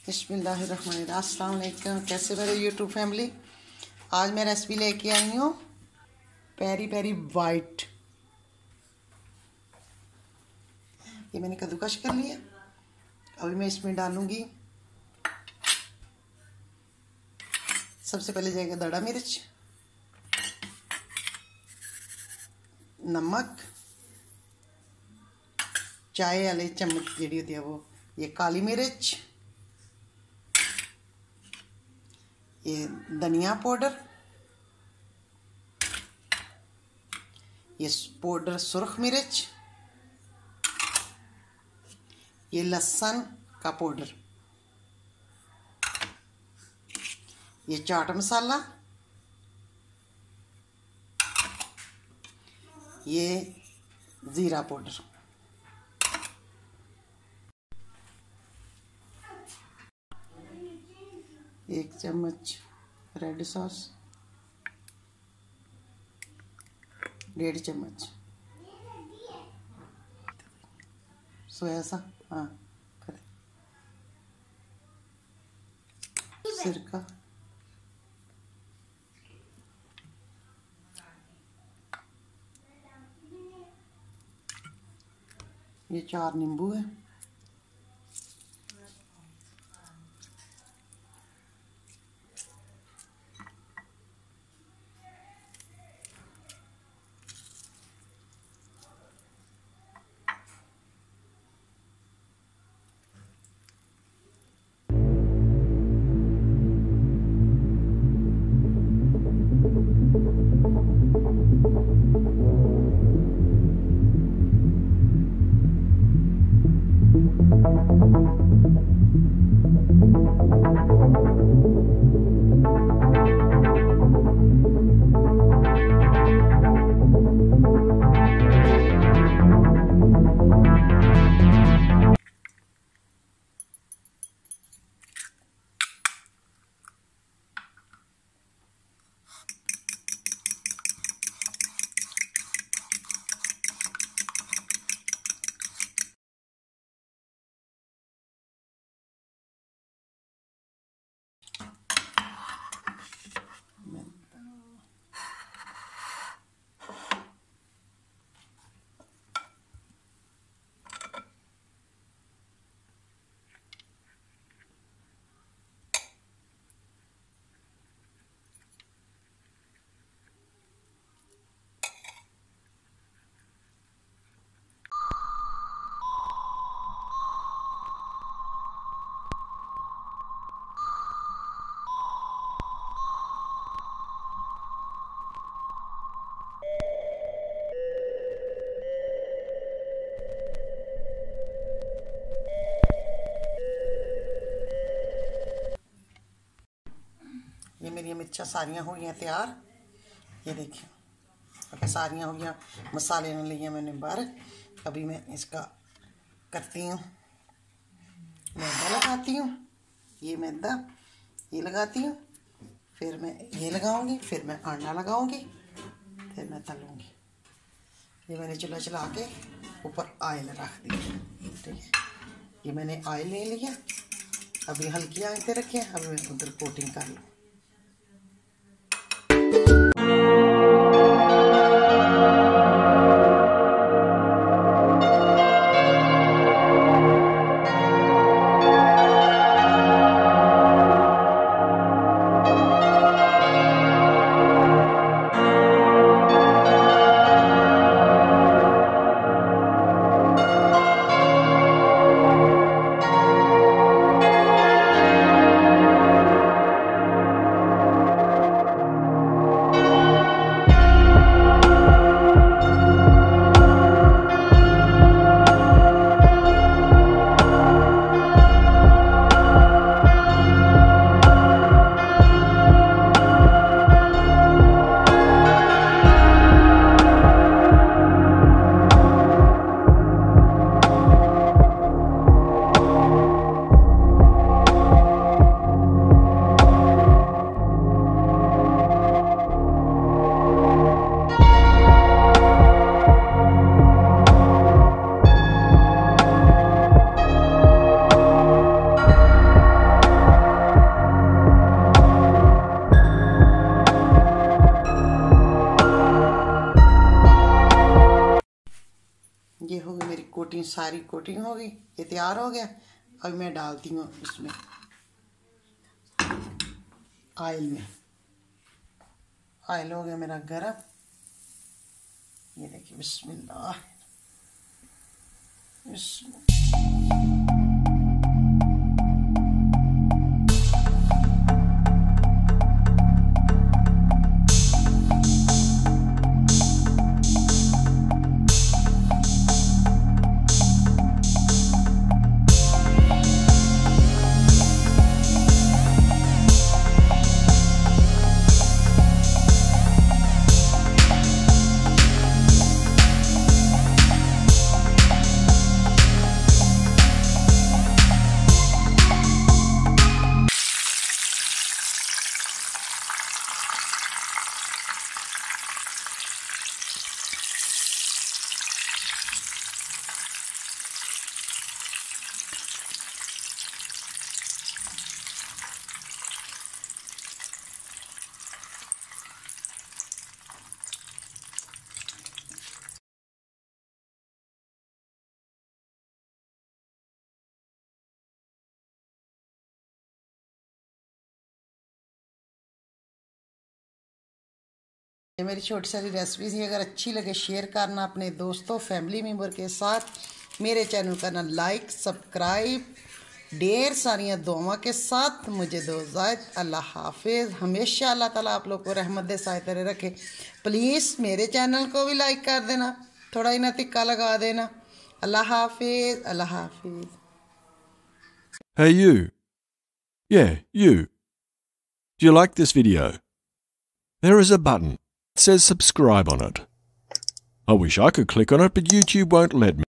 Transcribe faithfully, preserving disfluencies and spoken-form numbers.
बिस्मिल्लाहिर्रहमानिर्रहीम। अस्सलाम वालेकुम। कैसे मेरे यूट्यूब फैमिली, आज मैं रेसिपी लेके आई हूँ पेरी पेरी वाइट। ये मैंने कद्दूकश कर लिया। अभी मैं इसमें डालूंगी सबसे पहले जाएगा दड़ा मिर्च, नमक, चाय वाले चम्मच जी होती है वो, ये काली मिर्च, ये धनिया पाउडर, ये पाउडर सुर्ख मिर्च, ये लहसुन का पाउडर, ये चाट मसाला, ये ज़ीरा पाउडर। एक चम्मच रेड सॉस, डेढ़ चम्मच सोया सा हाँ करे, सिरका, ये चार नींबू है, ये मेरी मिर्चा सारियाँ हो गई तैयार। ये देखिए अब सारियाँ हो गई, मसाले ने लिए मैंने बाहर। अभी मैं इसका करती हूँ, मैदा लगाती हूँ, ये मैदा ये लगाती हूँ, फिर मैं ये लगाऊंगी, फिर मैं अंडा लगाऊंगी, फिर मैं तलूंगी। ये मैंने चूल्हा चला के ऊपर ऑयल रख दिया। ठीक है, ये मैंने ऑयल ले लिया। अभी हल्की आंच पे रखे, अभी मैं उधर कोटिंग कर लूँ। ये हो गई मेरी कोटिंग, सारी कोटिंग हो गई, ये तैयार हो गया। अब मैं डालती हूँ इसमें ऑयल में। ऑयल हो गया मेरा गरम। ये देखिए, बिस्मिल्लाह बिस्मिल्लाह। ये मेरी छोटी सारी रेसिपी थी। अगर अच्छी लगे शेयर करना अपने दोस्तों फैमिली मेम्बर के साथ। मेरे चैनल करना लाइक सब्सक्राइब। ढेर सारियाँ दुआओं के साथ मुझे दो इजाज़त। अल्लाह हाफिज़। हमेशा अल्लाह ताला आप लोग को रहमत दे सायतरे रखे। प्लीज़ मेरे चैनल को भी लाइक कर देना, थोड़ा इना तिक्का लगा देना। अल्लाह हाफिज़, अल्लाह हाफिज़। Hey you. Yeah, you. Do you like this video? There is a button. It says subscribe on it. I wish I could click on it, but YouTube won't let me.